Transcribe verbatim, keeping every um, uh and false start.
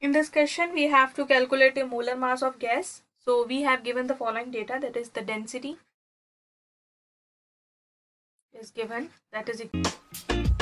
In this question, we have to calculate a molar mass of gas. So we have given the following data, that is the density is given, that is